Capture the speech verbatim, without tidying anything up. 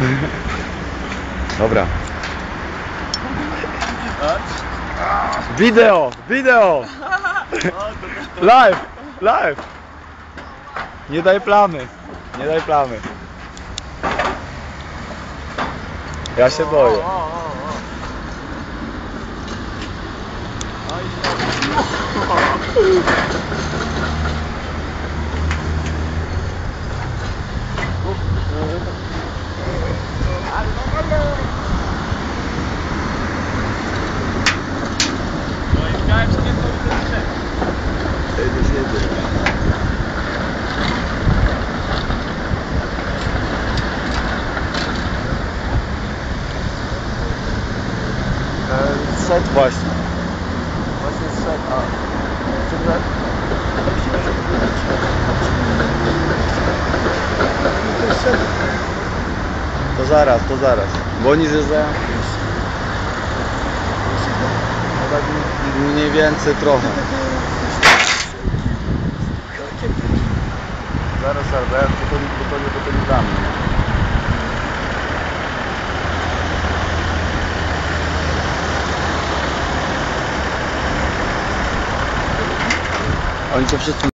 Dobra. Wideo, wideo. Live, live. Nie daj plamy, nie daj plamy. Ja się boję. Jedziesz, jedziesz. Set właśnie. Właśnie set, a... Czy tak? To zaraz, to zaraz. Bo oni zjeżdżają. No tak mniej więcej trochę. Zaraz, zaraz, bo to nie, bo to nie, bo to nie dla mnie. Oni co wszyscy